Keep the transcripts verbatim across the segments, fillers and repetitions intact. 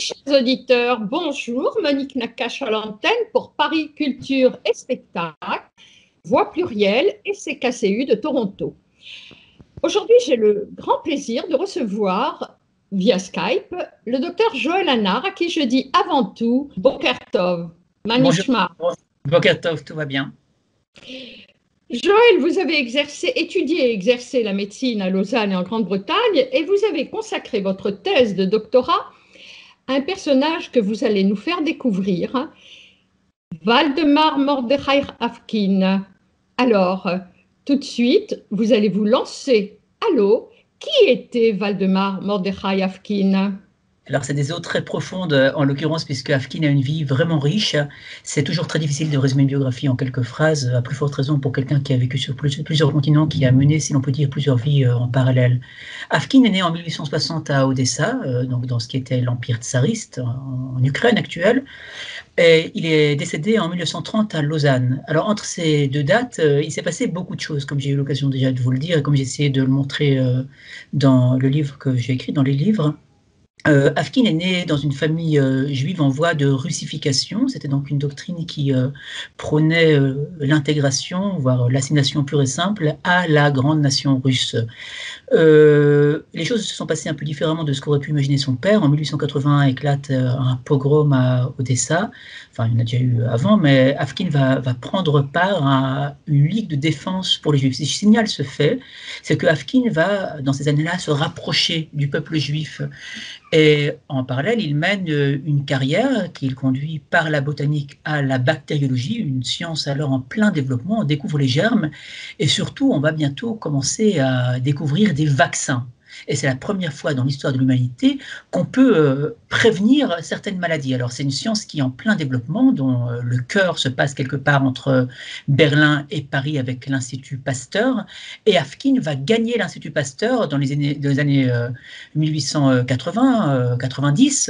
chers auditeurs, bonjour, Monique Nakache à l'antenne pour Paris Culture et Spectacle, Voix Plurielle et C K C U de Toronto. Aujourd'hui, j'ai le grand plaisir de recevoir via Skype le docteur Joël Anar, à qui je dis avant tout Boker Tov, Manishma. Bonjour, Boker Tov, tout va bien. Joël, vous avez exercé, étudié et exercé la médecine à Lausanne et en Grande-Bretagne et vous avez consacré votre thèse de doctorat à un personnage que vous allez nous faire découvrir, Waldemar Mordechai Afkin. Alors, tout de suite, vous allez vous lancer à l'eau. Qui était Waldemar Mordechai Afkin ? Alors, c'est des eaux très profondes, en l'occurrence, puisque Afkin a une vie vraiment riche. C'est toujours très difficile de résumer une biographie en quelques phrases, à plus forte raison pour quelqu'un qui a vécu sur plusieurs continents, qui a mené, si l'on peut dire, plusieurs vies en parallèle. Afkin est né en mille huit cent soixante à Odessa, donc dans ce qui était l'Empire tsariste, en Ukraine actuelle. Et il est décédé en mille neuf cent trente à Lausanne. Alors, entre ces deux dates, euh, il s'est passé beaucoup de choses, comme j'ai eu l'occasion déjà de vous le dire, et comme j'ai essayé de le montrer euh, dans le livre que j'ai écrit, dans les livres. Euh, Afkin est né dans une famille euh, juive en voie de russification. C'était donc une doctrine qui euh, prônait euh, l'intégration, voire l'assignation pure et simple, à la grande nation russe. Euh, les choses se sont passées un peu différemment de ce qu'aurait pu imaginer son père. En mille huit cent quatre-vingt-un éclate euh, un pogrom à Odessa. Enfin, il y en a déjà eu avant, mais Afkin va, va prendre part à une ligue de défense pour les Juifs. Si je signale ce fait, c'est que Afkin va, dans ces années-là, se rapprocher du peuple juif. Et en parallèle, il mène une carrière qu'il conduit par la botanique à la bactériologie, une science alors en plein développement. On découvre les germes et surtout, on va bientôt commencer à découvrir des vaccins. Et c'est la première fois dans l'histoire de l'humanité qu'on peut euh, prévenir certaines maladies. Alors c'est une science qui est en plein développement, dont euh, le cœur se passe quelque part entre Berlin et Paris avec l'Institut Pasteur. Et Afkin va gagner l'Institut Pasteur dans les années, dans les années euh, mille huit cent quatre-vingts quatre-vingt-dix.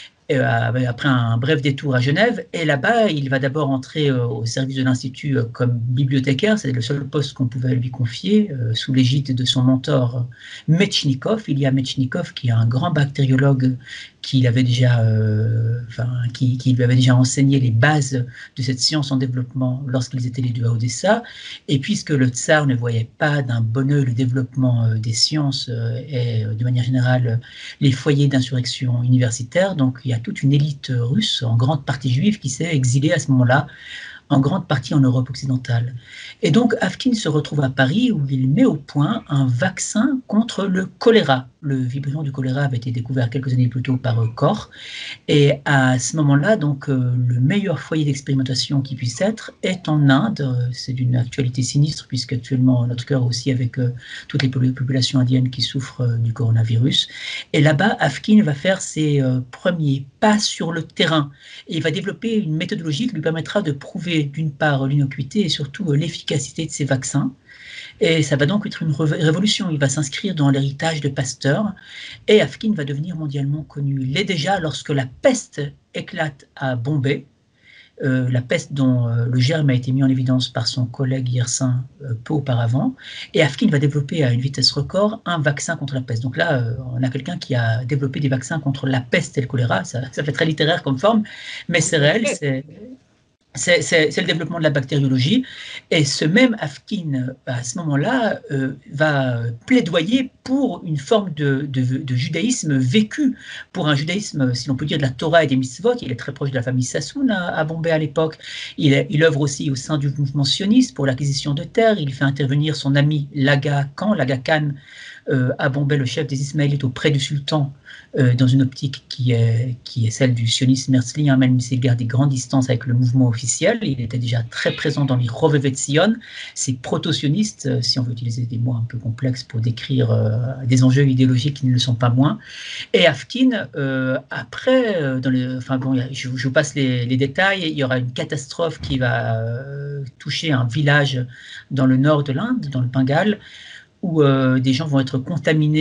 Après un bref détour à Genève, et là-bas, il va d'abord entrer au service de l'Institut comme bibliothécaire. C'est le seul poste qu'on pouvait lui confier, sous l'égide de son mentor Metchnikov. Ilya Metchnikov, qui est un grand bactériologue qui, avait déjà, euh, enfin, qui, qui lui avait déjà enseigné les bases de cette science en développement lorsqu'ils étaient les deux à Odessa. Et puisque le tsar ne voyait pas d'un bon œil le développement euh, des sciences euh, et de manière générale les foyers d'insurrection universitaire, donc il y a toute une élite russe, en grande partie juive, qui s'est exilée à ce moment-là, en grande partie en Europe occidentale. Et donc Afkin se retrouve à Paris où il met au point un vaccin contre le choléra. Le vibrio du choléra avait été découvert quelques années plus tôt par Koch. Et à ce moment-là, donc, euh, le meilleur foyer d'expérimentation qui puisse être est en Inde. C'est d'une actualité sinistre puisque actuellement notre cœur aussi avec euh, toutes les populations indiennes qui souffrent euh, du coronavirus. Et là-bas, Afkin va faire ses euh, premiers pas sur le terrain. Et il va développer une méthodologie qui lui permettra de prouver d'une part l'innocuité et surtout l'efficacité de ces vaccins. Et ça va donc être une révolution. Il va s'inscrire dans l'héritage de Pasteur et Afkin va devenir mondialement connu. Il l'est déjà lorsque la peste éclate à Bombay, euh, la peste dont euh, le germe a été mis en évidence par son collègue Yersin euh, peu auparavant. Et Afkin va développer à une vitesse record un vaccin contre la peste. Donc là, euh, on a quelqu'un qui a développé des vaccins contre la peste et le choléra. Ça, ça fait très littéraire comme forme, mais c'est réel, c'est... C'est, c'est, c'est le développement de la bactériologie. Et ce même Afkin, à ce moment-là, euh, va plaidoyer pour une forme de, de, de judaïsme vécu, pour un judaïsme, si l'on peut dire, de la Torah et des mitzvot. Il est très proche de la famille Sassoon à, à Bombay à l'époque. Il, il œuvre aussi au sein du mouvement sioniste pour l'acquisition de terres. Il fait intervenir son ami Laga Khan, Laga Khan, euh, à Bombay, le chef des Ismaélites, auprès du sultan, euh, dans une optique qui est, qui est celle du sionisme herzlien, même s'il garde des grandes distances avec le mouvement officiel. Il était déjà très présent dans les Rovevet Zion, ces proto-sionistes, euh, si on veut utiliser des mots un peu complexes pour décrire euh, des enjeux idéologiques qui ne le sont pas moins. Et Afkin, euh, après, euh, dans les, enfin bon, je, je vous passe les, les détails, il y aura une catastrophe qui va euh, toucher un village dans le nord de l'Inde, dans le Bengale, où euh, des gens vont être contaminés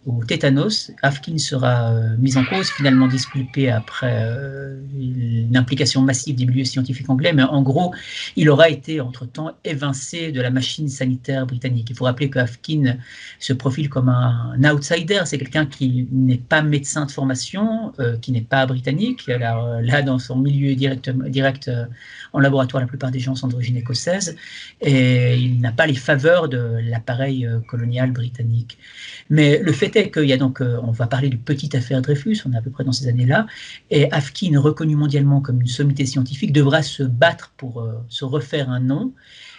au tétanos. Afkin sera euh, mis en cause, finalement disculpé après euh, une implication massive des milieux scientifiques anglais, mais en gros, il aura été entre-temps évincé de la machine sanitaire britannique. Il faut rappeler que Afkin se profile comme un, un outsider, c'est quelqu'un qui n'est pas médecin de formation, euh, qui n'est pas britannique. Alors, là, dans son milieu direct, direct euh, en laboratoire, la plupart des gens sont d'origine écossaise, et il n'a pas les faveurs de l'appareil euh, colonial britannique. Mais le fait est qu'il y a donc, euh, on va parler du petite affaire Dreyfus, on est à peu près dans ces années-là, et Afkin, reconnu mondialement comme une sommité scientifique, devra se battre pour euh, se refaire un nom.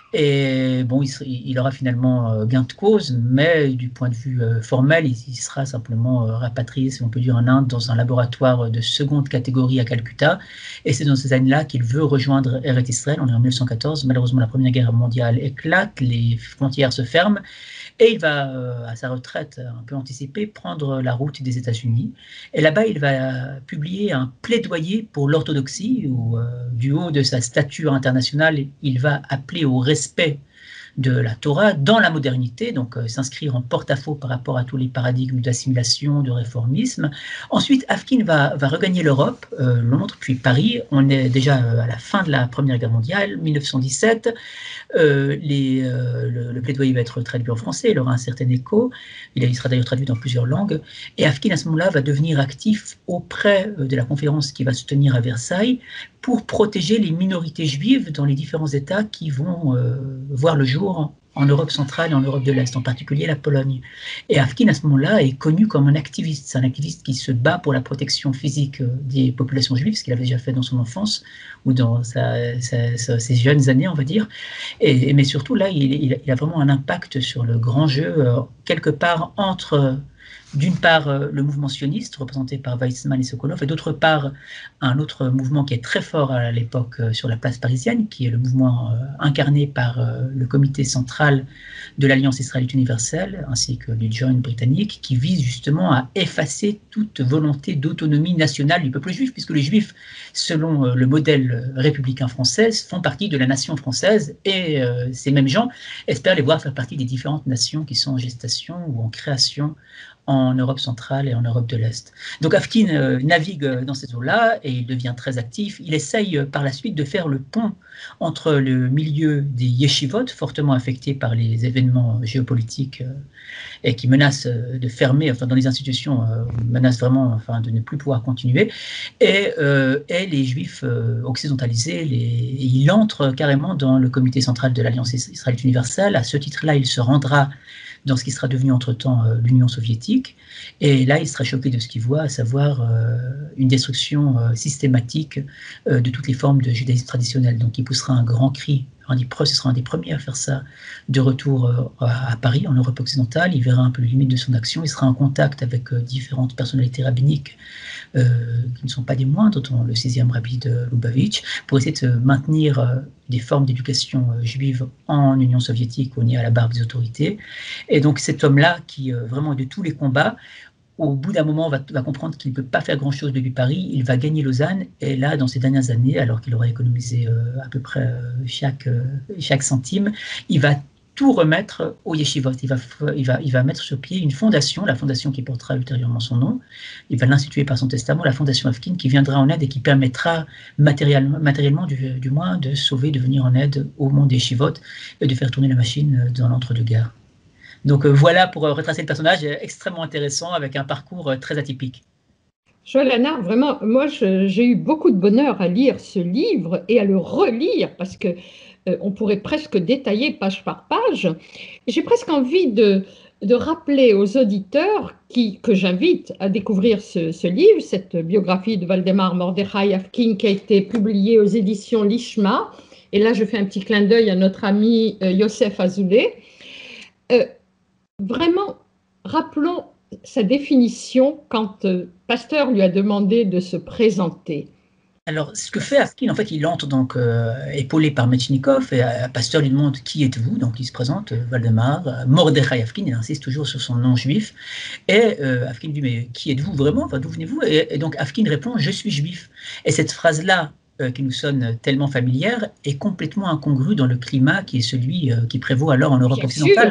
Et bon, il, il aura finalement euh, gain de cause, mais du point de vue euh, formel, il, il sera simplement euh, rapatrié, si on peut dire, en Inde, dans un laboratoire de seconde catégorie à Calcutta. Et c'est dans ces années-là qu'il veut rejoindre Eretz Israël. On est en mille neuf cent quatorze. Malheureusement, la Première Guerre mondiale éclate, les frontières se ferment. Et il va, euh, à sa retraite un peu anticipée, prendre la route des États-Unis. Et là-bas, il va publier un plaidoyer pour l'orthodoxie, où, euh, du haut de sa stature internationale, il va appeler au respect de la Torah dans la modernité, donc euh, s'inscrire en porte-à-faux par rapport à tous les paradigmes d'assimilation, de réformisme. Ensuite, Afkin va, va regagner l'Europe, euh, Londres, puis Paris. On est déjà euh, à la fin de la Première Guerre mondiale, mille neuf cent dix-sept. Euh, les, euh, le, le plaidoyer va être traduit en français, il aura un certain écho, il, il sera d'ailleurs traduit dans plusieurs langues, et Afkin à ce moment-là va devenir actif auprès de la conférence qui va se tenir à Versailles pour protéger les minorités juives dans les différents États qui vont euh, voir le jour en, en Europe centrale et en Europe de l'Est, en particulier la Pologne. Et Afkin à ce moment-là est connu comme un activiste, c'est un activiste qui se bat pour la protection physique des populations juives, ce qu'il avait déjà fait dans son enfance ou dans sa, sa, sa, ses jeunes années, on va dire. Et, mais surtout, là, il, il, il a vraiment un impact sur le grand jeu, euh, quelque part entre, d'une part, euh, le mouvement sioniste, représenté par Weizmann et Sokolov, et d'autre part, un autre mouvement qui est très fort à l'époque euh, sur la place parisienne, qui est le mouvement euh, incarné par euh, le comité central de l'Alliance israélite universelle, ainsi que du Joint britannique, qui vise justement à effacer toute volonté d'autonomie nationale du peuple juif, puisque les juifs, selon euh, le modèle républicain français, font partie de la nation française, et euh, ces mêmes gens espèrent les voir faire partie des différentes nations qui sont en gestation ou en création en Europe centrale et en Europe de l'Est. Donc Afkin euh, navigue dans ces eaux-là et il devient très actif. Il essaye euh, par la suite de faire le pont entre le milieu des yeshivot, fortement affectés par les événements géopolitiques euh, et qui menacent euh, de fermer, enfin dans les institutions, euh, menacent vraiment enfin, de ne plus pouvoir continuer, et, euh, et les juifs euh, occidentalisés. Les, et il entre carrément dans le comité central de l'Alliance israélite universelle. À ce titre-là, il se rendra dans ce qui sera devenu entre-temps euh, l'Union soviétique. Et là, il sera choqué de ce qu'il voit, à savoir euh, une destruction euh, systématique euh, de toutes les formes de judaïsme traditionnel. Donc il poussera un grand cri. Randy Prost sera un des premiers à faire ça de retour euh, à Paris, en Europe occidentale. Il verra un peu les limites de son action. Il sera en contact avec euh, différentes personnalités rabbiniques euh, qui ne sont pas des moindres, dont le sixième rabbi de Lubavitch, pour essayer de se maintenir euh, des formes d'éducation euh, juive en Union soviétique, on y est à la barbe des autorités. Et donc cet homme-là, qui euh, vraiment de tous les combats, au bout d'un moment, va, va comprendre qu'il ne peut pas faire grand-chose depuis Paris, il va gagner Lausanne, et là, dans ces dernières années, alors qu'il aura économisé euh, à peu près euh, chaque, euh, chaque centime, il va tout remettre au yeshivot. Il va, il, va, il va mettre sur pied une fondation, la fondation qui portera ultérieurement son nom. Il va l'instituer par son testament, la fondation Afkin, qui viendra en aide et qui permettra matériellement, matériellement du, du moins de sauver, de venir en aide au monde des yeshivot et de faire tourner la machine dans l'entre-deux-guerres. Donc euh, voilà pour euh, retracer le personnage, euh, extrêmement intéressant, avec un parcours euh, très atypique. Joël Hanard, vraiment, moi j'ai eu beaucoup de bonheur à lire ce livre et à le relire parce que euh, on pourrait presque détailler page par page. J'ai presque envie de, de rappeler aux auditeurs qui, que j'invite à découvrir ce, ce livre, cette biographie de Waldemar Mordechai Afkin qui a été publiée aux éditions Lishma. Et là, je fais un petit clin d'œil à notre ami euh, Yosef Azoulay. Euh, vraiment, rappelons sa définition quand euh, Pasteur lui a demandé de se présenter. Alors, ce que fait Afkin, en fait, il entre donc euh, épaulé par Metchnikov, et euh, Pasteur lui demande qui êtes-vous, donc il se présente, euh, Waldemar, euh, Mordechai Afkin, il insiste toujours sur son nom juif, et euh, Afkin dit mais qui êtes-vous vraiment, enfin, d'où venez-vous, et, et donc Afkin répond je suis juif, et cette phrase-là, euh, qui nous sonne tellement familière, est complètement incongrue dans le climat qui est celui euh, qui prévaut alors en Europe Bien occidentale. sûr.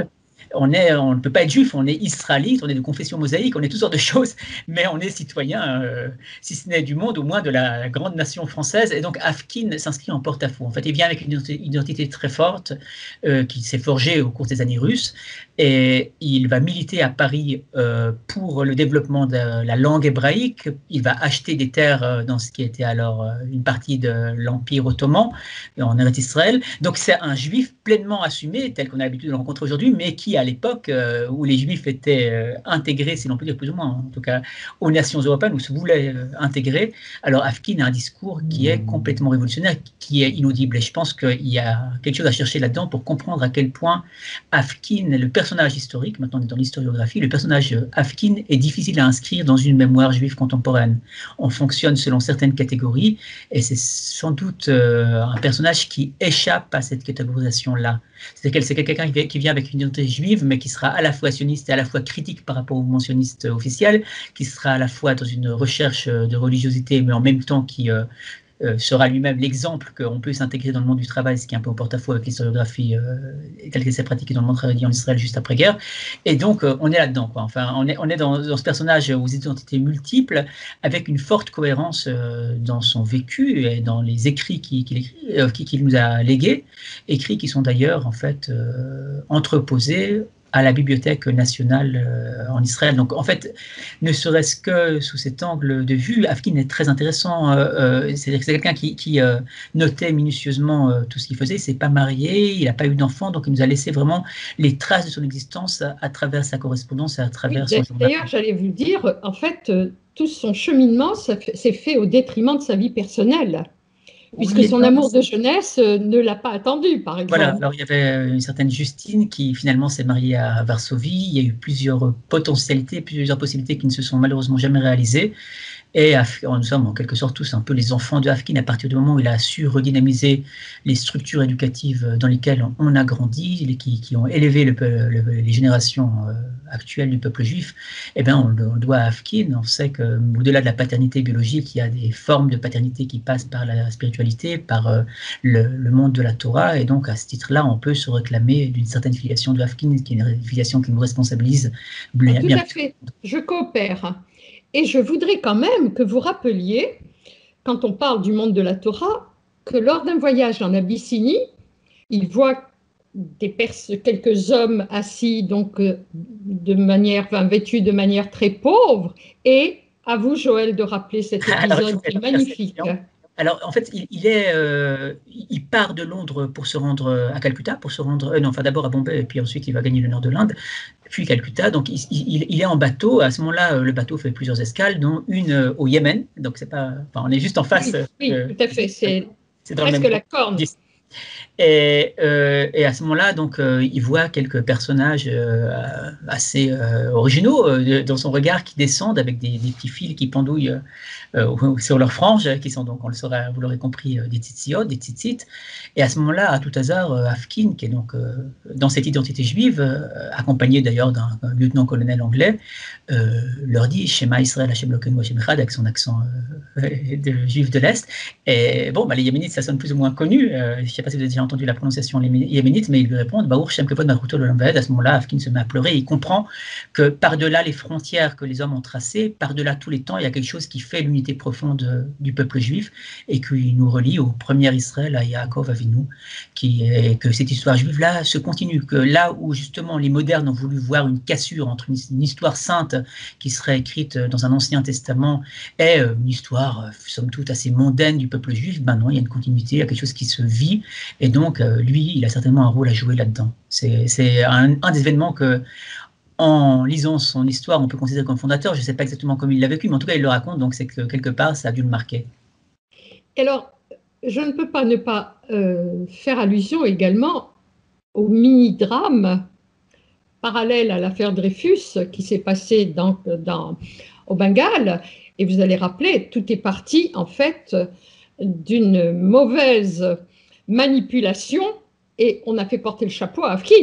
on, est, on ne peut pas être juif, on est israélite, on est de confession mosaïque, on est toutes sortes de choses, mais on est citoyen, euh, si ce n'est du monde, au moins de la grande nation française. Et donc Afkin s'inscrit en porte-à-faux. En fait, il vient avec une identité très forte euh, qui s'est forgée au cours des années russes, et il va militer à Paris euh, pour le développement de la langue hébraïque. Il va acheter des terres euh, dans ce qui était alors euh, une partie de l'Empire ottoman, en Eretz Israël. Donc c'est un juif pleinement assumé, tel qu'on a l'habitude de le rencontrer aujourd'hui, mais qui à l'époque euh, où les juifs étaient euh, intégrés, si l'on peut dire plus ou moins, en tout cas aux nations européennes, où se voulaient euh, intégrer, alors Afkin a un discours qui est complètement révolutionnaire, qui est inaudible. Et je pense qu'il y a quelque chose à chercher là-dedans pour comprendre à quel point Afkin, le personnage historique, maintenant on est dans l'historiographie, le personnage Afkin est difficile à inscrire dans une mémoire juive contemporaine. On fonctionne selon certaines catégories, et c'est sans doute euh, un personnage qui échappe à cette catégorisation-là. C'est-à-dire que c'est quelqu'un qui vient avec une identité juive, mais qui sera à la fois sioniste et à la fois critique par rapport au mouvement sioniste officiel, qui sera à la fois dans une recherche de religiosité, mais en même temps qui euh, euh, sera lui-même l'exemple qu'on peut s'intégrer dans le monde du travail, ce qui est un peu au porte-à-faux avec l'historiographie euh, telle qu'elle s'est pratiquée dans le monde travaillé en Israël juste après-guerre. Et donc, euh, on est là-dedans, quoi. Enfin, on est, on est dans, dans ce personnage aux identités multiples, avec une forte cohérence euh, dans son vécu et dans les écrits qu'il qui, euh, qui, qui nous a légués, écrits qui sont d'ailleurs, en fait, euh, entreposés à la Bibliothèque nationale euh, en Israël. Donc, en fait, ne serait-ce que sous cet angle de vue, Afkin est très intéressant. Euh, euh, C'est-à-dire que c'est quelqu'un qui, qui euh, notait minutieusement euh, tout ce qu'il faisait. Il ne s'est pas marié, il n'a pas eu d'enfant, donc il nous a laissé vraiment les traces de son existence à, à travers sa correspondance et à travers oui, son journal. D'ailleurs, j'allais vous dire, en fait, euh, tout son cheminement s'est fait au détriment de sa vie personnelle. Puisque oui, son amour de jeunesse ne l'a pas attendu, par exemple. Voilà, alors il y avait une certaine Justine qui finalement s'est mariée à Varsovie. Il y a eu plusieurs potentialités, plusieurs possibilités qui ne se sont malheureusement jamais réalisées. Et nous sommes en quelque sorte tous un peu les enfants de Afkin à partir du moment où il a su redynamiser les structures éducatives dans lesquelles on a grandi, qui, qui ont élevé le, le, les générations actuelles du peuple juif. Eh bien, on le doit à Afkin. On sait qu'au-delà de la paternité biologique, il y a des formes de paternité qui passent par la spiritualité, par le, le monde de la Torah. Et donc, à ce titre-là, on peut se réclamer d'une certaine filiation de Afkin, qui est une filiation qui nous responsabilise. Bien, tout à fait. Je coopère. Et je voudrais quand même que vous rappeliez, quand on parle du monde de la Torah, que lors d'un voyage en Abyssinie, il voit des quelques hommes assis donc de manière, enfin, vêtus de manière très pauvre. Et à vous, Joël, de rappeler cet épisode qui est magnifique. Alors, en fait, il, il, est, euh, il part de Londres pour se rendre à Calcutta, pour se rendre, euh, non, enfin d'abord à Bombay, et puis ensuite il va gagner le nord de l'Inde, puis Calcutta. Donc, il, il, il est en bateau. À ce moment-là, le bateau fait plusieurs escales, dont une au Yémen. Donc, c'est pas, enfin, on est juste en face. Oui, oui euh, tout à fait. C'est presque même la corne. Et, euh, et à ce moment-là, donc, euh, il voit quelques personnages euh, assez euh, originaux euh, dans son regard qui descendent avec des, des petits fils qui pendouillent euh, sur leurs franges, qui sont donc, on le saura, vous l'aurez compris, euh, des tzitzit, des tzitzit. Et à ce moment-là, à tout hasard, euh, Afkin, qui est donc euh, dans cette identité juive, euh, accompagné d'ailleurs d'un lieutenant-colonel anglais, euh, leur dit Shema Israël Hashem Elokeinu Hashem Echad, avec son accent euh, de juif de l'Est. Et bon, bah, les Yéménites, ça sonne plus ou moins connu. Euh, je ne sais pas si vous avez déjà entendu la prononciation yéménite, mais ils lui répondent Baruch Shem Kevod Malchuto L'Olam Vaed. À ce moment-là, Afkin se met à pleurer. Et il comprend que par-delà les frontières que les hommes ont tracées, par-delà tous les temps, il y a quelque chose qui fait l'unité profonde du peuple juif et qui nous relie au premier Israël, à Yaakov Avinu, qui est que cette histoire juive-là se continue. Que là où justement les modernes ont voulu voir une cassure entre une, une histoire sainte qui serait écrite dans un Ancien Testament et une histoire, somme toute, assez mondaine du peuple juif, ben non, il y a une continuité, il y a quelque chose qui se vit. Et donc, lui, il a certainement un rôle à jouer là-dedans. C'est un, un des événements que, en lisant son histoire, on peut considérer comme fondateur. Je ne sais pas exactement comment il l'a vécu, mais en tout cas, il le raconte, donc c'est que quelque part, ça a dû le marquer. Alors, je ne peux pas ne pas euh, faire allusion également au mini-drame parallèle à l'affaire Dreyfus qui s'est passée dans, dans, au Bengale. Et vous allez rappeler, tout est parti, en fait, d'une mauvaise manipulation et on a fait porter le chapeau à Afkin.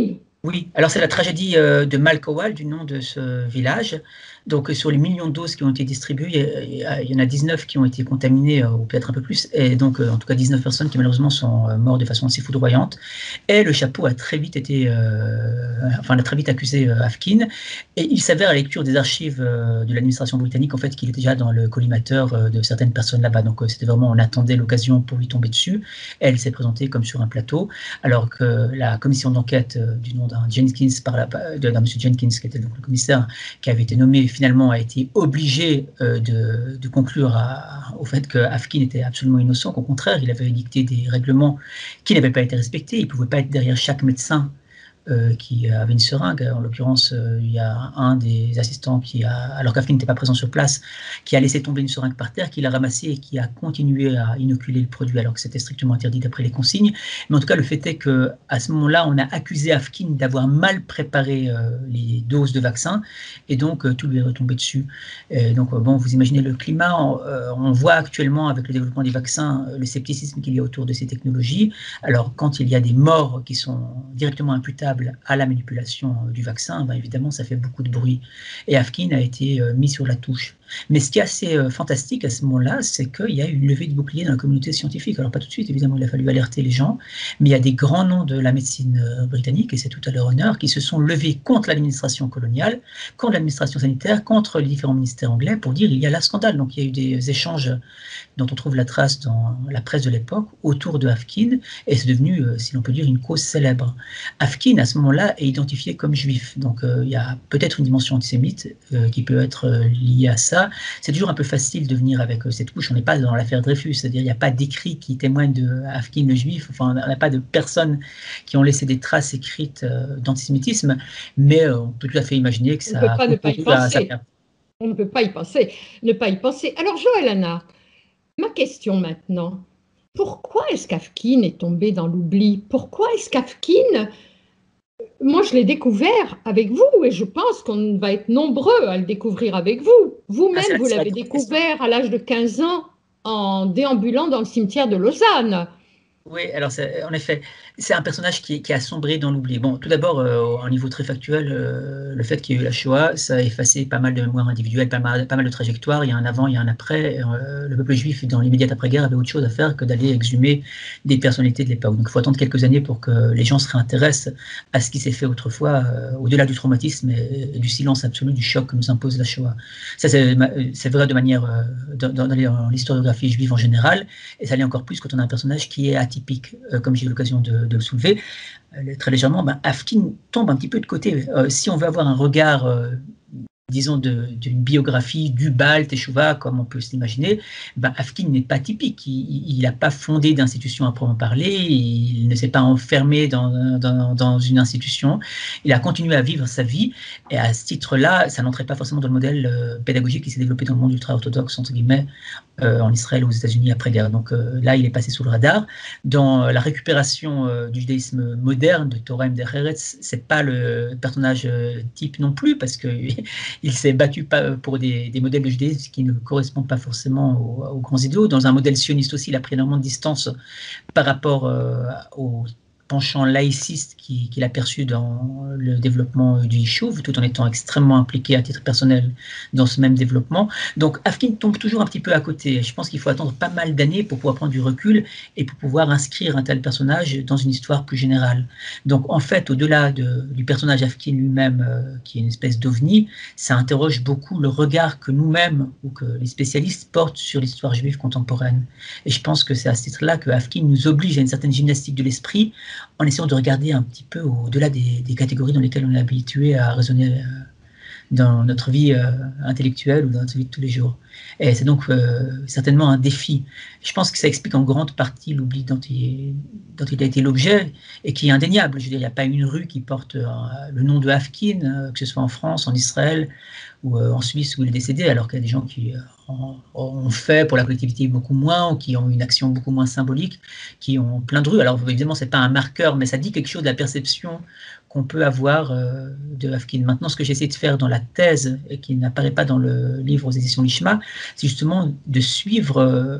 Oui, alors c'est la tragédie euh, de Malkowal, du nom de ce village. Donc sur les millions de doses qui ont été distribuées, il y, a, il y en a dix-neuf qui ont été contaminées, euh, ou peut-être un peu plus, et donc euh, en tout cas dix-neuf personnes qui malheureusement sont euh, mortes de façon assez foudroyante. Et le chapeau a très vite été, euh, enfin, a très vite accusé euh, Afkin. Et il s'avère à la lecture des archives euh, de l'administration britannique en fait qu'il était déjà dans le collimateur euh, de certaines personnes là-bas. Donc euh, c'était vraiment, on attendait l'occasion pour lui tomber dessus. Elle s'est présentée comme sur un plateau, alors que la commission d'enquête euh, du nom d'un Jenkins, par la, d'un monsieur Jenkins, qui était donc le commissaire qui avait été nommé, finalement a été obligé euh, de, de conclure à, au fait que Afkin était absolument innocent, qu'au contraire, il avait dicté des règlements qui n'avaient pas été respectés. Il ne pouvait pas être derrière chaque médecin Euh, qui avait une seringue. En l'occurrence, euh, il y a un des assistants qui a, alors qu'Afkin n'était pas présent sur place, qui a laissé tomber une seringue par terre, qui l'a ramassée et qui a continué à inoculer le produit alors que c'était strictement interdit d'après les consignes. Mais en tout cas, le fait est qu'à ce moment-là, on a accusé Afkin d'avoir mal préparé euh, les doses de vaccin et donc euh, tout lui est retombé dessus. Et donc, euh, bon, vous imaginez le climat. On, euh, on voit actuellement avec le développement des vaccins le scepticisme qu'il y a autour de ces technologies. Alors, quand il y a des morts qui sont directement imputables à la manipulation du vaccin, ben évidemment, ça fait beaucoup de bruit. Et Afkin a été euh, mis sur la touche. Mais ce qui est assez euh, fantastique à ce moment-là, c'est qu'il y a eu une levée de bouclier dans la communauté scientifique. Alors pas tout de suite, évidemment, il a fallu alerter les gens, mais il y a des grands noms de la médecine euh, britannique, et c'est tout à leur honneur, qui se sont levés contre l'administration coloniale, contre l'administration sanitaire, contre les différents ministères anglais, pour dire il y a là scandale. Donc il y a eu des échanges dont on trouve la trace dans la presse de l'époque autour de Afkin, et c'est devenu, euh, si l'on peut dire, une cause célèbre. Afkin, à ce moment-là, est identifié comme juif. Donc euh, il y a peut-être une dimension antisémite euh, qui peut être euh, liée à ça. C'est toujours un peu facile de venir avec euh, cette couche. On n'est pas dans l'affaire Dreyfus, c'est-à-dire il n'y a pas d'écrit qui témoigne de Afkin le juif. Enfin, on n'a pas de personnes qui ont laissé des traces écrites euh, d'antisémitisme, mais euh, on peut tout à fait imaginer que On ne peut ça a pas ne pas y concouru à sa penser. perte. On ne peut pas y penser, ne pas y penser. Alors, Joël, ma question maintenant, pourquoi est-ce qu'Afkin est tombé dans l'oubli? Pourquoi est-ce qu'Afkin, moi je l'ai découvert avec vous et je pense qu'on va être nombreux à le découvrir avec vous. Ah, Vous-même, c'est vous la, la l'avez grande question. découvert à l'âge de quinze ans en déambulant dans le cimetière de Lausanne. Oui, alors en effet, c'est un personnage qui, qui a sombré dans l'oubli. Bon, tout d'abord, euh, à un niveau très factuel, euh, le fait qu'il y ait eu la Shoah, ça a effacé pas mal de mémoires individuelles, pas mal, pas mal de trajectoires. Il y a un avant, il y a un après. Euh, le peuple juif, dans l'immédiate après-guerre, avait autre chose à faire que d'aller exhumer des personnalités de l'époque. Donc il faut attendre quelques années pour que les gens se réintéressent à ce qui s'est fait autrefois, euh, au-delà du traumatisme et, et du silence absolu, du choc que nous impose la Shoah. Ça, c'est vrai de manière, euh, dans, dans l'historiographie juive en général, et ça l'est encore plus quand on a un personnage qui est atypique, euh, comme j'ai eu l'occasion de, de le soulever, euh, très légèrement. Ben, Afkin tombe un petit peu de côté. Euh, si on veut avoir un regard, euh, disons, d'une biographie du Baal Teshuvah, comme on peut s'imaginer, ben, Afkin n'est pas typique. Il n'a pas fondé d'institution à proprement parler, il ne s'est pas enfermé dans, dans, dans une institution, il a continué à vivre sa vie, et à ce titre-là, ça n'entrait pas forcément dans le modèle euh, pédagogique qui s'est développé dans le monde ultra-orthodoxe, entre guillemets, Euh, en Israël ou aux États-Unis après-guerre. Donc euh, là, il est passé sous le radar. Dans la récupération euh, du judaïsme moderne, de Torah der Eretz, c'est pas le personnage euh, type non plus, parce qu'il s'est battu pour des, des modèles de judaïsme qui ne correspondent pas forcément aux, aux grands idéaux. Dans un modèle sioniste aussi, il a pris énormément de distance par rapport euh, aux penchant laïciste qu'il qui a perçu dans le développement du Yishuv, tout en étant extrêmement impliqué à titre personnel dans ce même développement. Donc Afkin tombe toujours un petit peu à côté. Je pense qu'il faut attendre pas mal d'années pour pouvoir prendre du recul et pour pouvoir inscrire un tel personnage dans une histoire plus générale. Donc en fait, au-delà de, du personnage Afkin lui-même, euh, qui est une espèce d'ovni, ça interroge beaucoup le regard que nous-mêmes ou que les spécialistes portent sur l'histoire juive contemporaine. Et je pense que c'est à ce titre-là que Afkin nous oblige à une certaine gymnastique de l'esprit, en essayant de regarder un petit peu au-delà des, des catégories dans lesquelles on est habitué à raisonner euh, dans notre vie euh, intellectuelle ou dans notre vie de tous les jours. Et c'est donc euh, certainement un défi. Je pense que ça explique en grande partie l'oubli dont il, dont il a été l'objet et qui est indéniable. Je veux dire, il n'y a pas une rue qui porte euh, le nom de Afkin, euh, que ce soit en France, en Israël ou euh, en Suisse où il est décédé, alors qu'il y a des gens qui euh, en, ont fait pour la collectivité beaucoup moins, ou qui ont une action beaucoup moins symbolique, qui ont plein de rues. Alors évidemment, ce n'est pas un marqueur, mais ça dit quelque chose de la perception qu'on peut avoir euh, de Afkin. Maintenant, ce que j'essaie de faire dans la thèse, et qui n'apparaît pas dans le livre aux éditions Lishma, c'est justement de suivre euh,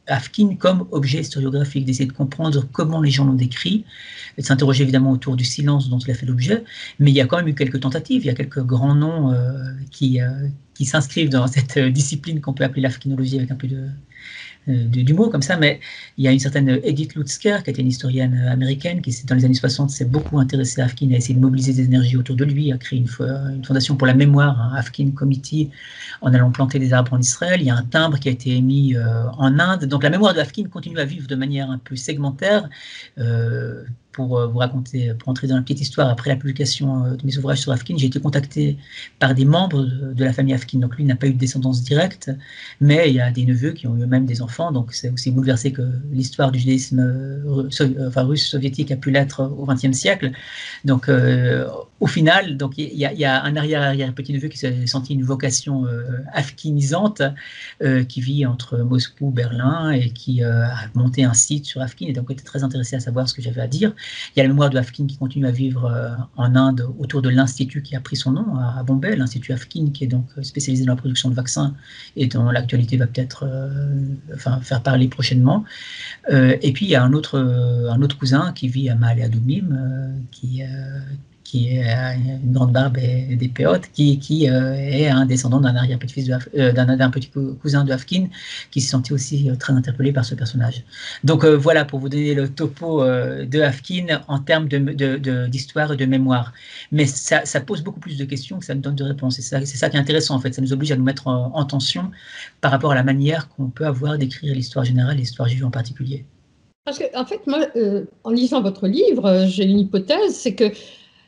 Afkin comme objet historiographique, d'essayer de comprendre comment les gens l'ont décrit, et de s'interroger évidemment autour du silence dont il a fait l'objet, mais il y a quand même eu quelques tentatives, il y a quelques grands noms euh, qui, euh, qui s'inscrivent dans cette discipline qu'on peut appeler l'afkinologie avec un peu de, d'humour comme ça, mais il y a une certaine Edith Lutzker, qui était une historienne américaine, qui dans les années soixante s'est beaucoup intéressée à Afkin, a essayé de mobiliser des énergies autour de lui, a créé une, une fondation pour la mémoire, un Afkin Committee, en allant planter des arbres en Israël. Il y a un timbre qui a été émis euh, en Inde. Donc la mémoire de Afkin continue à vivre de manière un peu segmentaire. Euh, Pour vous raconter, pour entrer dans une petite histoire, après la publication de mes ouvrages sur Afkin, j'ai été contacté par des membres de la famille Afkin. Donc lui n'a pas eu de descendance directe, mais il y a des neveux qui ont eu eux-mêmes des enfants. Donc c'est aussi bouleversé que l'histoire du judaïsme enfin, russe soviétique a pu l'être au vingtième siècle. Donc euh, au final, donc il y a, il y a un arrière-arrière petit neveu qui s'est senti une vocation euh, afkinisante, euh, qui vit entre Moscou, Berlin, et qui euh, a monté un site sur Afkin, et donc était très intéressé à savoir ce que j'avais à dire. Il y a la mémoire de Afkin qui continue à vivre euh, en Inde autour de l'institut qui a pris son nom à, à Bombay, l'Institut Afkin, qui est donc spécialisé dans la production de vaccins et dont l'actualité va peut-être euh, enfin, faire parler prochainement. Euh, et puis il y a un autre, euh, un autre cousin qui vit à Maale Adumim, euh, qui, euh, qui a une grande barbe et des péotes, qui, qui euh, est un descendant d'un arrière-petit-fils euh, d'un, d'un petit cousin de Afkin, qui se sentait aussi euh, très interpellé par ce personnage. Donc euh, voilà, pour vous donner le topo euh, de Afkin en termes de, de, de, d'histoire et de mémoire. Mais ça, ça pose beaucoup plus de questions que ça nous donne de réponses. C'est ça, c'est ça qui est intéressant en fait, ça nous oblige à nous mettre en, en tension par rapport à la manière qu'on peut avoir d'écrire l'histoire générale et l'histoire juive en particulier. Parce que, en fait, moi, euh, en lisant votre livre, j'ai une hypothèse, c'est que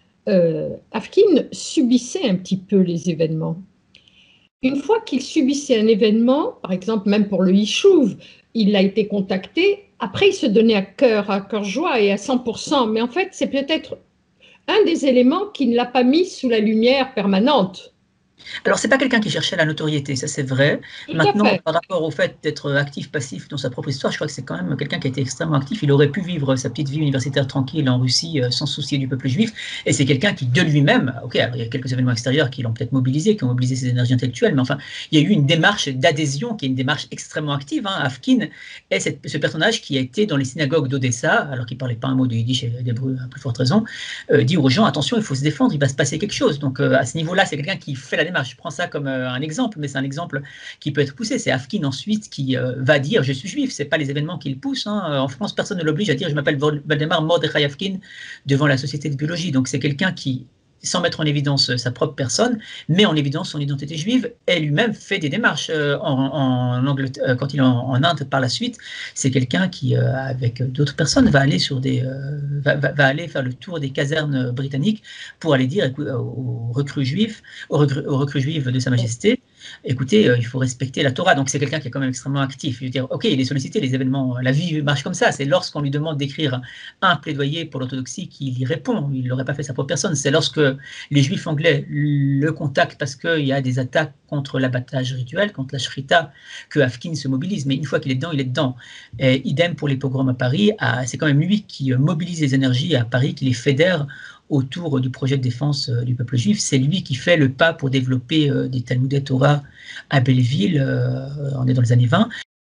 Euh, Afkin subissait un petit peu les événements. Une fois qu'il subissait un événement, par exemple même pour le Yishuv, il a été contacté, après il se donnait à cœur, à cœur joie et à cent pour cent, mais en fait c'est peut-être un des éléments qui ne l'a pas mis sous la lumière permanente. Alors, c'est pas quelqu'un qui cherchait la notoriété, ça c'est vrai. Tout Maintenant, par rapport au fait d'être actif, passif dans sa propre histoire, je crois que c'est quand même quelqu'un qui a été extrêmement actif. Il aurait pu vivre sa petite vie universitaire tranquille en Russie sans soucier du peuple juif. Et c'est quelqu'un qui, de lui-même, ok, alors il y a quelques événements extérieurs qui l'ont peut-être mobilisé, qui ont mobilisé ses énergies intellectuelles, mais enfin, il y a eu une démarche d'adhésion qui est une démarche extrêmement active. Hein. Afkin est cette, ce personnage qui a été dans les synagogues d'Odessa, alors qu'il ne parlait pas un mot de yiddish et d'hébreu à plus forte raison, euh, dit aux gens, attention, il faut se défendre, il va se passer quelque chose. Donc, euh, à ce niveau-là, c'est quelqu'un qui fait la démarche. Je prends ça comme euh, un exemple, mais c'est un exemple qui peut être poussé. C'est Afkin ensuite qui euh, va dire je suis juif. C'est pas les événements qui le poussent. Hein. En France, personne ne l'oblige à dire je m'appelle Valdemar Mordechai Afkin devant la Société de biologie. Donc c'est quelqu'un qui, sans mettre en évidence sa propre personne, met en évidence son identité juive et lui-même fait des démarches euh, en, en Angleterre, quand il est en, en Inde par la suite. C'est quelqu'un qui, euh, avec d'autres personnes, va aller sur des, euh, va, va, va aller faire le tour des casernes britanniques pour aller dire aux recrues juifs, aux recrues, aux recrues juives de Sa Majesté, écoutez, euh, il faut respecter la Torah. Donc c'est quelqu'un qui est quand même extrêmement actif. Je veux dire, ok, il est sollicité, les événements, la vie marche comme ça. C'est lorsqu'on lui demande d'écrire un plaidoyer pour l'orthodoxie qu'il y répond. Il n'aurait pas fait sa propre personne. C'est lorsque les juifs anglais le contactent parce qu'il y a des attaques contre l'abattage rituel, contre la shrita, que Afkin se mobilise. Mais une fois qu'il est dedans, il est dedans. Et idem pour les pogroms à Paris. C'est quand même lui qui mobilise les énergies à Paris, qui les fédère autour du projet de défense euh, du peuple juif. C'est lui qui fait le pas pour développer euh, des Talmudei Torah à Belleville, euh, on est dans les années vingt.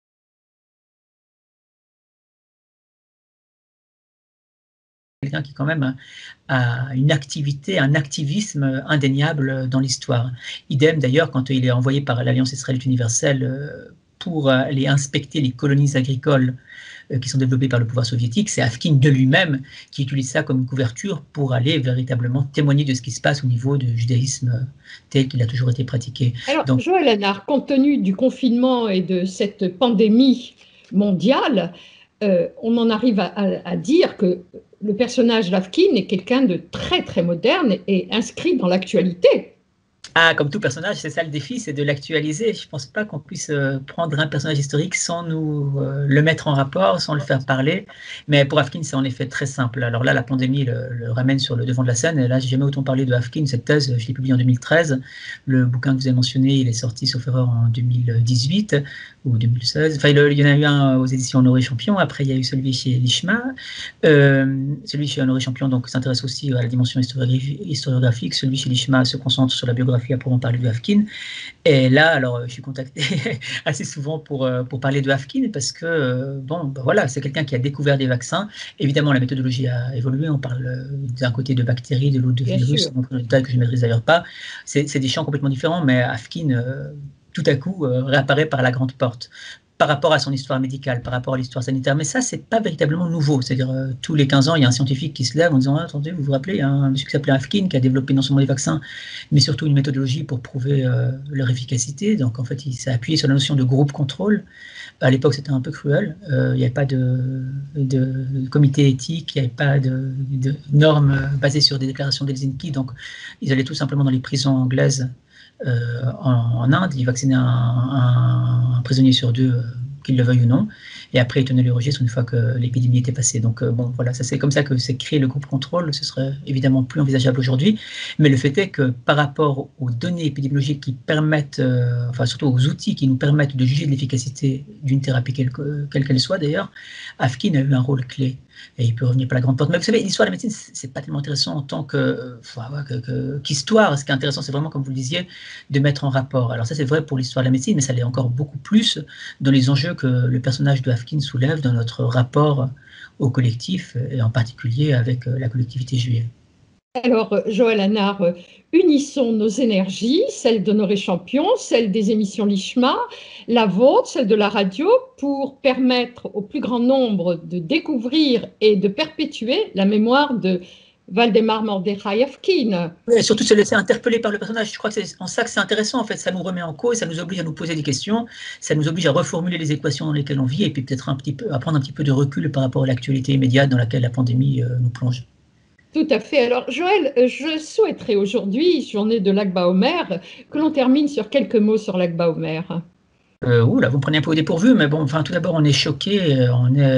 Quelqu'un qui quand même a une activité, un activisme indéniable dans l'histoire. Idem d'ailleurs quand il est envoyé par l'Alliance israélite universelle euh, pour aller inspecter les colonies agricoles qui sont développés par le pouvoir soviétique, c'est Afkin de lui-même qui utilise ça comme couverture pour aller véritablement témoigner de ce qui se passe au niveau du judaïsme tel qu'il a toujours été pratiqué. Alors, Donc, Joël Lénard, compte tenu du confinement et de cette pandémie mondiale, euh, on en arrive à, à, à dire que le personnage d'Afkin est quelqu'un de très très moderne et inscrit dans l'actualité. Ah, comme tout personnage, c'est ça le défi, c'est de l'actualiser. Je ne pense pas qu'on puisse euh, prendre un personnage historique sans nous euh, le mettre en rapport, sans le faire parler. Mais pour Afkin, c'est en effet très simple. Alors là, la pandémie le, le ramène sur le devant de la scène. Et là, j'ai jamais autant parlé de Afkin. Cette thèse, je l'ai publiée en deux mille treize. Le bouquin que vous avez mentionné, il est sorti, sauf erreur, en deux mille dix-huit ou deux mille seize. Enfin, il, il y en a eu un aux éditions Honoré Champion. Après, il y a eu celui chez Lishma. Euh, celui chez Honoré Champion donc s'intéresse aussi à la dimension historiographique. Celui chez Lishma se concentre sur la biographie biographie à proprement parler de Havkine. Et là, alors, je suis contacté assez souvent pour, pour parler de Havkine parce que, bon, ben voilà, c'est quelqu'un qui a découvert des vaccins. Évidemment, la méthodologie a évolué. On parle d'un côté de bactéries, de l'autre de virus, un détail que je ne maîtrise d'ailleurs pas. C'est des champs complètement différents, mais Havkine, euh, tout à coup, euh, réapparaît par la grande porte par rapport à son histoire médicale, par rapport à l'histoire sanitaire. Mais ça, c'est pas véritablement nouveau. C'est-à-dire, euh, tous les quinze ans, il y a un scientifique qui se lève en disant ah, « Attendez, vous vous rappelez, il y a un monsieur qui s'appelait Havkine qui a développé non seulement des vaccins, mais surtout une méthodologie pour prouver euh, leur efficacité. » Donc, en fait, il s'est appuyé sur la notion de groupe contrôle. À l'époque, c'était un peu cruel. Euh, il n'y avait pas de, de, de comité éthique, il n'y avait pas de, de normes basées sur des déclarations d'Helsinki. Donc, ils allaient tout simplement dans les prisons anglaises euh, en, en Inde. Ils vaccinaient un, un, un prisonnier sur deux, euh, qu'il le veuille ou non. Et après, ils tenaient le registre une fois que l'épidémie était passée. Donc, euh, bon, voilà, ça c'est comme ça que s'est créé le groupe contrôle. Ce serait évidemment plus envisageable aujourd'hui. Mais le fait est que par rapport aux données épidémiologiques qui permettent, euh, enfin surtout aux outils qui nous permettent de juger de l'efficacité d'une thérapie, quelle qu'elle qu soit d'ailleurs, Havkine a eu un rôle clé. Et il peut revenir par la grande porte. Mais vous savez, l'histoire de la médecine, c'est pas tellement intéressant en tant que, qu'histoire. Ce qui est intéressant, c'est vraiment, comme vous le disiez, de mettre en rapport. Alors ça, c'est vrai pour l'histoire de la médecine, mais ça l'est encore beaucoup plus dans les enjeux que le personnage de Havkine soulève dans notre rapport au collectif, et en particulier avec la collectivité juive. Alors, Joël Hannard, unissons nos énergies, celles d'Honoré Champion, celles des émissions Lishma, la vôtre, celle de la radio, pour permettre au plus grand nombre de découvrir et de perpétuer la mémoire de Waldemar Mordechai Havkine. Et surtout se laisser interpeller par le personnage. Je crois que c'est en ça que c'est intéressant, en fait. Ça nous remet en cause, ça nous oblige à nous poser des questions, ça nous oblige à reformuler les équations dans lesquelles on vit et puis peut-être un petit peu, à prendre un petit peu de recul par rapport à l'actualité immédiate dans laquelle la pandémie euh, nous plonge. Tout à fait. Alors, Joël, je souhaiterais aujourd'hui, journée de Lag BaOmer, que l'on termine sur quelques mots sur Lag BaOmer. Euh, ouh là, vous me prenez un peu au dépourvu, mais bon, enfin, tout d'abord, on est choqué, on est,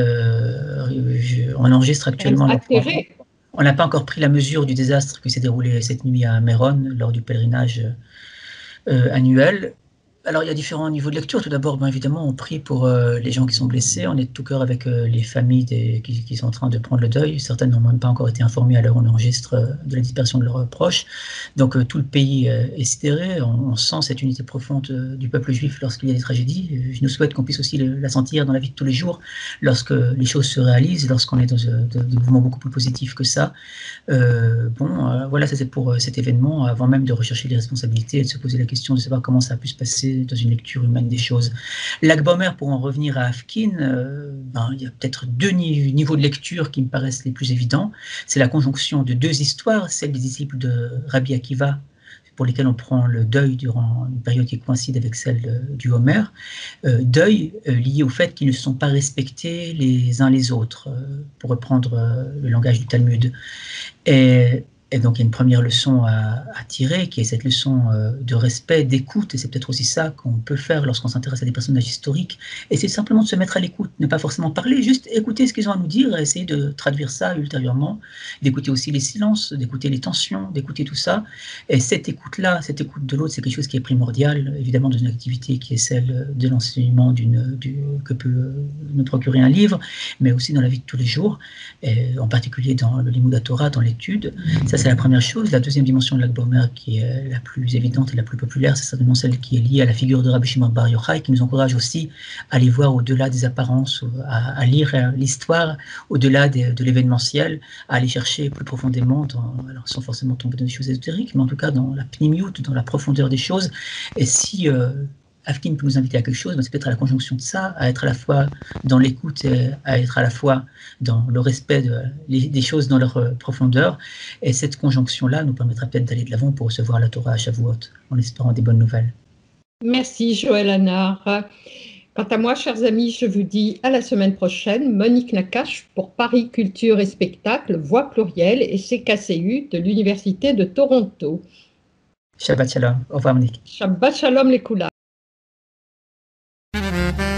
euh, on enregistre actuellement. Atterré. On n'a pas encore pris la mesure du désastre qui s'est déroulé cette nuit à Méron lors du pèlerinage euh, annuel. Alors, il y a différents niveaux de lecture. Tout d'abord, bien évidemment, on prie pour euh, les gens qui sont blessés. On est de tout cœur avec euh, les familles des, qui, qui sont en train de prendre le deuil. Certaines n'ont même pas encore été informées à l'heure où on enregistre euh, de la disparition de leurs proches. Donc, euh, tout le pays euh, est sidéré. On, on sent cette unité profonde euh, du peuple juif lorsqu'il y a des tragédies. Je nous souhaite qu'on puisse aussi le, la sentir dans la vie de tous les jours, lorsque les choses se réalisent, lorsqu'on est dans euh, des mouvements beaucoup plus positifs que ça. Euh, bon, euh, voilà, ça c'est pour euh, cet événement, avant même de rechercher les responsabilités et de se poser la question de savoir comment ça a pu se passer dans une lecture humaine des choses. Lag BaOmer, pour en revenir à Havkine, euh, ben, il y a peut-être deux niveaux de lecture qui me paraissent les plus évidents. C'est la conjonction de deux histoires, celle des disciples de Rabbi Akiva, pour lesquels on prend le deuil durant une période qui coïncide avec celle de, du Homer, euh, deuil euh, lié au fait qu'ils ne se sont pas respectés les uns les autres, euh, pour reprendre euh, le langage du Talmud. Et Et donc, il y a une première leçon à, à tirer, qui est cette leçon euh, de respect, d'écoute, et c'est peut-être aussi ça qu'on peut faire lorsqu'on s'intéresse à des personnages historiques, et c'est simplement de se mettre à l'écoute, ne pas forcément parler, juste écouter ce qu'ils ont à nous dire, et essayer de traduire ça ultérieurement, d'écouter aussi les silences, d'écouter les tensions, d'écouter tout ça, et cette écoute-là, cette écoute de l'autre, c'est quelque chose qui est primordial, évidemment dans une activité qui est celle de l'enseignement d'une, du, que peut nous procurer un livre, mais aussi dans la vie de tous les jours, et en particulier dans le Limud HaTorah, dans l'étude. Ça, c'est la première chose. La deuxième dimension de Lag BaOmer, qui est la plus évidente et la plus populaire, c'est certainement celle qui est liée à la figure de Rabbi Shimon Bar Yochai, qui nous encourage aussi à aller voir au-delà des apparences, à, à lire l'histoire au-delà de, de l'événementiel, à aller chercher plus profondément, dans, alors sans forcément tomber dans des choses ésotériques, mais en tout cas dans la pnimiout, dans la profondeur des choses. Et si euh, Havkine peut nous inviter à quelque chose, c'est peut-être à la conjonction de ça, à être à la fois dans l'écoute et à être à la fois dans le respect de, les, des choses dans leur euh, profondeur. Et cette conjonction-là nous permettra peut-être d'aller de l'avant pour recevoir la Torah à Shavuot, en espérant des bonnes nouvelles. Merci Joël Hannard. Quant à moi, chers amis, je vous dis à la semaine prochaine. Monique Nakache pour Paris Culture et Spectacle, Voix Plurielle et C K C U de l'Université de Toronto. Shabbat Shalom. Au revoir Monique. Shabbat Shalom les Koulas.